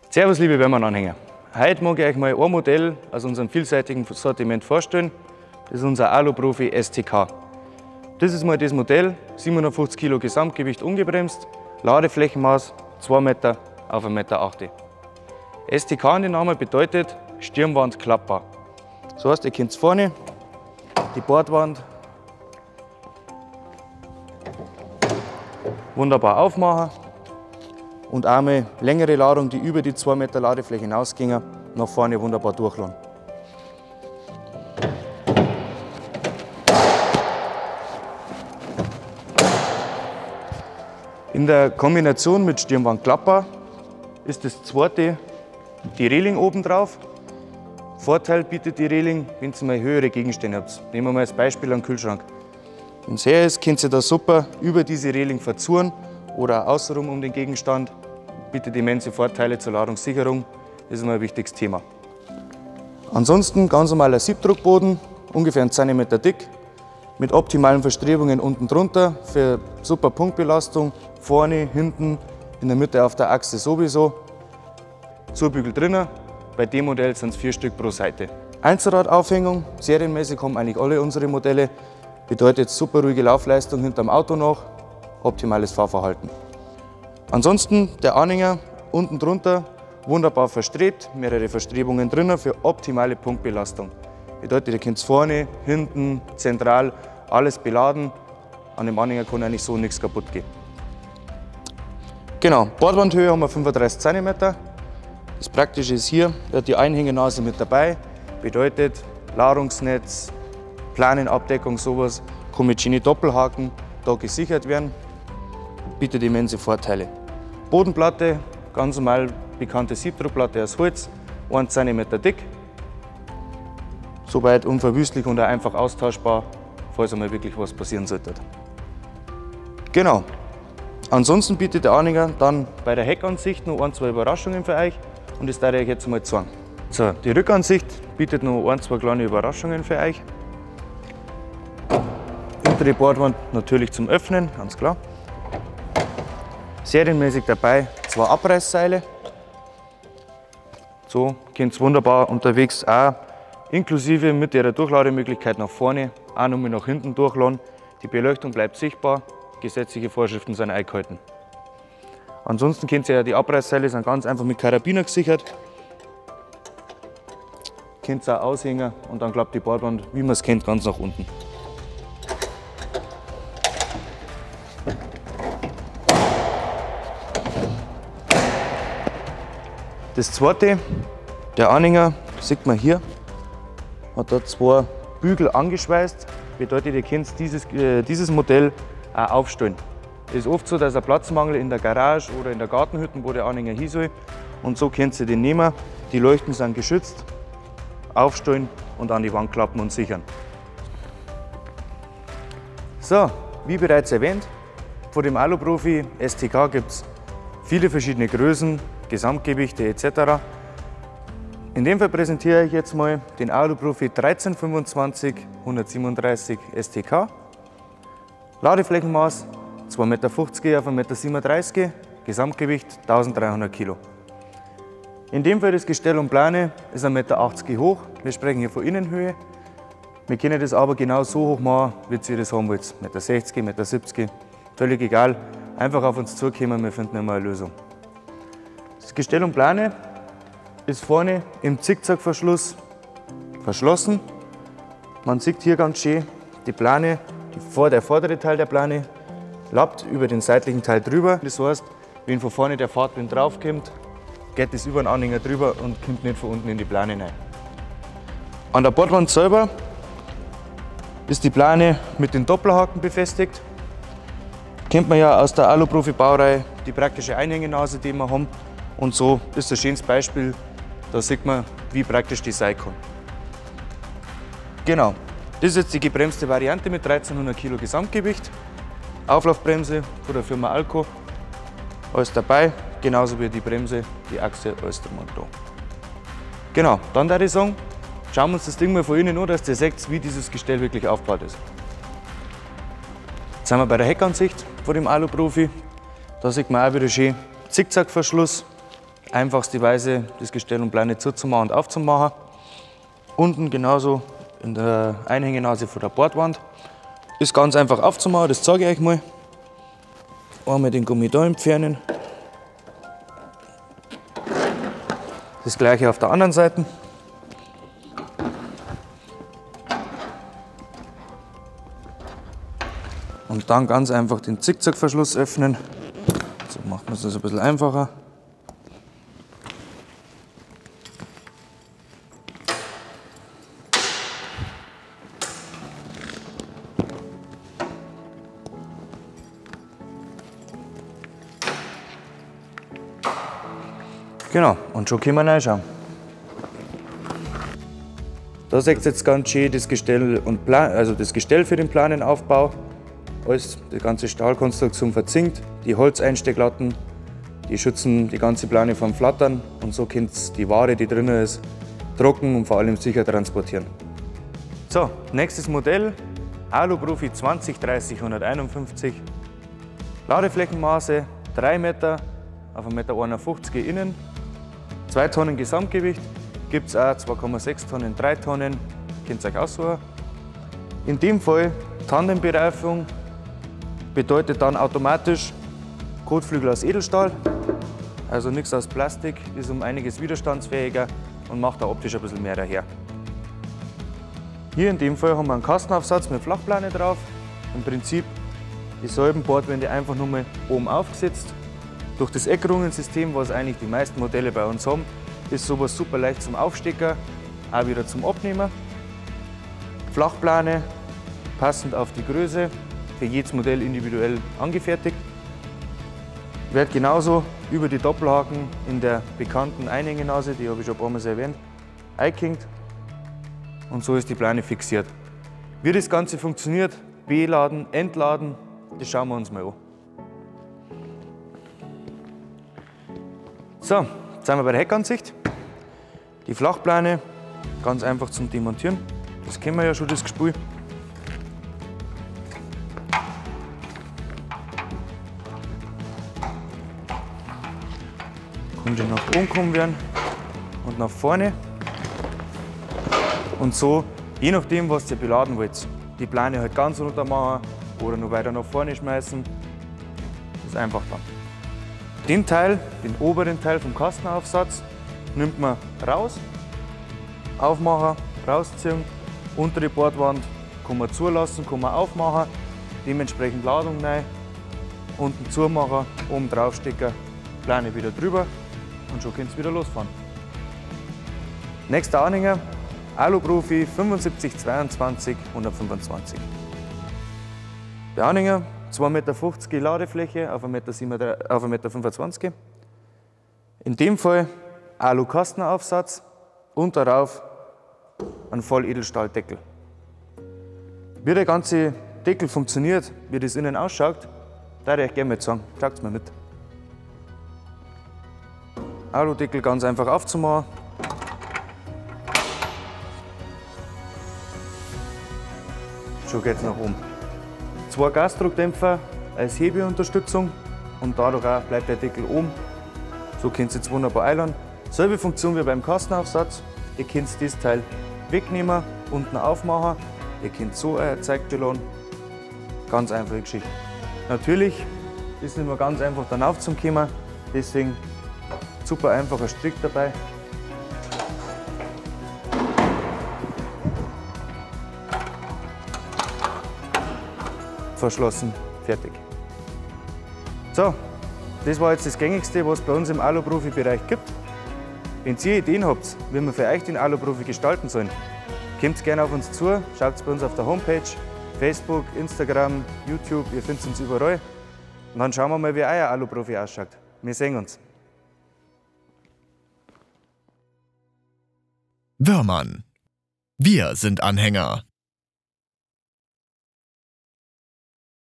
Servus liebe Wärmann-Anhänger. Heute mag ich euch mal ein Modell aus unserem vielseitigen Sortiment vorstellen. Das ist unser Aluprofi STK. Das ist mal das Modell, 750 Kilo Gesamtgewicht ungebremst, Ladeflächenmaß 2 Meter auf 1,8 Meter. STK in den Namen bedeutet Stirnwand klappbar. Das heißt, ihr könnt vorne die Bordwand wunderbar aufmachen und einmal längere Ladung, die über die 2 Meter Ladefläche hinausgingen, nach vorne wunderbar durchladen. In der Kombination mit Stirnwand klappbar ist das zweite die Reling oben drauf. Vorteil bietet die Reling, wenn ihr mal höhere Gegenstände habt. Nehmen wir mal als Beispiel einen Kühlschrank. Wenn es her ist, könnt ihr da super über diese Reling verzurren oder außenrum um den Gegenstand. Bietet immense Vorteile zur Ladungssicherung. Das ist mal ein wichtiges Thema. Ansonsten ganz normaler Siebdruckboden, ungefähr 1 cm dick, mit optimalen Verstrebungen unten drunter für super Punktbelastung, vorne, hinten, in der Mitte auf der Achse sowieso. Zurbügel drinnen, bei dem Modell sind es 4 Stück pro Seite. Einzelradaufhängung, serienmäßig haben eigentlich alle unsere Modelle, bedeutet super ruhige Laufleistung hinterm Auto noch, optimales Fahrverhalten. Ansonsten der Anhänger unten drunter wunderbar verstrebt, mehrere Verstrebungen drinnen für optimale Punktbelastung. Bedeutet, ihr könnt vorne, hinten, zentral alles beladen. An dem Anhänger kann eigentlich so nichts kaputt gehen. Genau, Bordwandhöhe haben wir 35 cm. Das Praktische ist hier, die Einhängenase mit dabei. Bedeutet, Ladungsnetz, Planenabdeckung, sowas kann mit Genie Doppelhaken da gesichert werden. Bietet immense Vorteile. Bodenplatte, ganz normal bekannte Siebdruckplatte aus Holz, 1 cm dick. Soweit unverwüstlich und auch einfach austauschbar, falls einmal wirklich was passieren sollte. Genau. Ansonsten bietet der Anhänger dann bei der Heckansicht noch 1, 2 Überraschungen für euch und das werde ich euch jetzt mal zeigen. So, die Rückansicht bietet noch 1, 2 kleine Überraschungen für euch. Hintere Bordwand natürlich zum Öffnen, ganz klar. Serienmäßig dabei 2 Abreißseile. So könnt ihr wunderbar unterwegs auch inklusive mit ihrer Durchlademöglichkeit nach vorne auch nochmal nach hinten durchladen. Die Beleuchtung bleibt sichtbar, gesetzliche Vorschriften sind eingehalten. Ansonsten könnt ihr ja, die Abreißseile sind ganz einfach mit Karabiner gesichert. Könnt ihr auch aushängen und dann klappt die Bordwand, wie man es kennt, ganz nach unten. Das zweite, der Anhänger, sieht man hier, hat da 2 Bügel angeschweißt. Bedeutet, ihr könnt dieses Modell auch aufstellen. Es ist oft so, dass ein Platzmangel in der Garage oder in der Gartenhütte, wo der Anhänger hin soll. Und so könnt ihr den nehmen. Die Leuchten sind geschützt, aufstellen und an die Wand klappen und sichern. So, wie bereits erwähnt, von dem Aluprofi STK gibt es viele verschiedene Größen, Gesamtgewichte etc. In dem Fall präsentiere ich jetzt mal den Aluprofi 1325 137 STK. Ladeflächenmaß 2,50 Meter auf 1,37 Meter, Gesamtgewicht 1300 Kilo. In dem Fall das Gestell und Plane ist 1,80 Meter hoch. Wir sprechen hier von Innenhöhe. Wir können das aber genau so hoch machen, wie ihr das haben wollt. 1,60 Meter, 1,70 Meter, völlig egal. Einfach auf uns zukommen, wir finden immer eine Lösung. Das Gestell und Plane ist vorne im Zickzackverschluss verschlossen. Man sieht hier ganz schön die Plane, der vordere Teil der Plane lappt über den seitlichen Teil drüber. Das heißt, wenn von vorne der Fahrtwind draufkommt, geht es über den Anhänger drüber und kommt nicht von unten in die Plane rein. An der Bordwand selber ist die Plane mit den Doppelhaken befestigt. Kennt man ja aus der Aluprofi Baureihe die praktische Einhängenase, die wir haben. Und so ist ein schönes Beispiel, da sieht man, wie praktisch die sein kann. Genau, das ist jetzt die gebremste Variante mit 1300 Kilo Gesamtgewicht. Auflaufbremse von der Firma Alco, alles dabei, genauso wie die Bremse, die Achse, alles drum und dran. Genau, dann würde ich sagen, schauen wir uns das Ding mal von innen an, dass ihr seht, wie dieses Gestell wirklich aufgebaut ist. Jetzt sind wir bei der Heckansicht von dem Aluprofi. Da sieht man auch wieder schön Zickzackverschluss, einfachste Weise, das Gestell und Plane zuzumachen und aufzumachen. Unten genauso in der Einhängenase von der Bordwand. Ist ganz einfach aufzumachen, das zeige ich euch mal. Einmal den Gummi da entfernen. Das gleiche auf der anderen Seite. Und dann ganz einfach den Zickzackverschluss öffnen. So macht man es das ein bisschen einfacher. Genau, und schon können wir reinschauen. Da seht ihr jetzt ganz schön das Gestell, also das Gestell für den Planenaufbau. Alles, die ganze Stahlkonstruktion verzinkt, die Holzeinstecklatten, die schützen die ganze Plane vom Flattern und so könnt ihr die Ware, die drin ist, trocken und vor allem sicher transportieren. So, nächstes Modell, Aluprofi 2030-151. Ladeflächenmaße 3 Meter auf 1,51 Meter innen, 2 Tonnen Gesamtgewicht, gibt es auch 2,6 Tonnen, 3 Tonnen, könnt ihr euch aussuchen. In dem Fall Tandembereifung bedeutet dann automatisch Kotflügel aus Edelstahl, also nichts aus Plastik, ist um einiges widerstandsfähiger und macht auch optisch ein bisschen mehr daher. Hier in dem Fall haben wir einen Kastenaufsatz mit Flachplane drauf. Im Prinzip dieselben Bordwände einfach nur mal oben aufgesetzt. Durch das Eckrungensystem, was eigentlich die meisten Modelle bei uns haben, ist sowas super leicht zum Aufstecker, auch wieder zum Abnehmen. Flachplane, passend auf die Größe, für jedes Modell individuell angefertigt. Wird genauso über die Doppelhaken in der bekannten Einhängenase, die habe ich schon ein paar Mal erwähnt, eingehängt. Und so ist die Plane fixiert. Wie das Ganze funktioniert, beladen, entladen, das schauen wir uns mal an. So, jetzt sind wir bei der Heckansicht. Die Flachplane, ganz einfach zum Demontieren. Das kennen wir ja schon, das Gespül. Konnte nach oben kommen werden und nach vorne. Und so, je nachdem, was ihr beladen wollt, die Plane halt ganz runter machen oder noch weiter nach vorne schmeißen, ist einfach dann. Den Teil, den oberen Teil vom Kastenaufsatz, nimmt man raus, aufmachen, rausziehen, untere Bordwand kann man zulassen, kann man aufmachen, dementsprechend Ladung rein, unten zumachen, oben draufstecken, Plane wieder drüber und schon könnt ihr wieder losfahren. Nächster Anhänger, Aluprofi 7522 125. Der Anhänger, 2,50 Meter Ladefläche auf 1,25 Meter. In dem Fall Alu-Kastenaufsatz und darauf ein Volledelstahldeckel. Wie der ganze Deckel funktioniert, wie das innen ausschaut, da würde ich gerne mal zeigen. Schaut es mal mit. Aludeckel ganz einfach aufzumachen. Schon geht es nach oben. 2 Gasdruckdämpfer als Hebeunterstützung und dadurch auch bleibt der Deckel oben. So könnt ihr jetzt wunderbar einladen. Selbe Funktion wie beim Kastenaufsatz. Ihr könnt das Teil wegnehmen, unten aufmachen. Ihr könnt so euer Zeug laden. Ganz einfache Geschichte. Natürlich ist nicht mehr ganz einfach dann aufzukommen, deswegen super einfacher Strick dabei. Verschlossen, fertig. So, das war jetzt das Gängigste, was es bei uns im Aluprofi-Bereich gibt. Wenn ihr Ideen habt, wie wir für euch den Aluprofi gestalten sollen, kommt gerne auf uns zu, schaut bei uns auf der Homepage, Facebook, Instagram, YouTube, ihr findet uns überall. Und dann schauen wir mal, wie euer Aluprofi ausschaut. Wir sehen uns. Wörmann. Wir sind Anhänger.